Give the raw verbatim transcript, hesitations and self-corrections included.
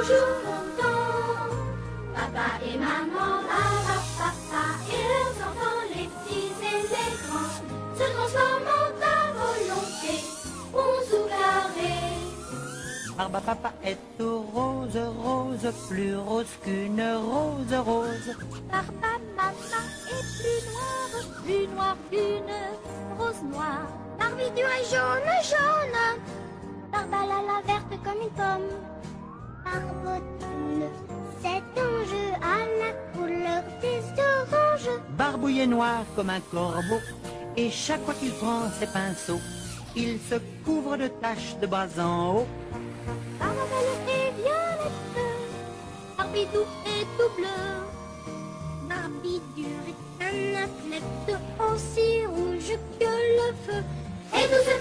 toujours contents. Papa et maman, papa, papa, et leurs enfants, les petits et les grands, se transforment à volonté, rose ou carré. Barbapapa est tout rose, rose, plus rose qu'une rose, rose. Barbapapa est plus noir, plus noir qu'une rose noire. Barbidou est jaune, jaune. Barbalala verte comme une pomme. Barbotine, cet ange à la couleur des oranges. Barbouille est noir comme un corbeau, et chaque fois qu'il prend ses pinceaux, il se couvre de taches de bas en haut. Barbabelle est violette, Barbidou est tout bleu. Barbidou est un athlète aussi rouge que le feu. Et tout cela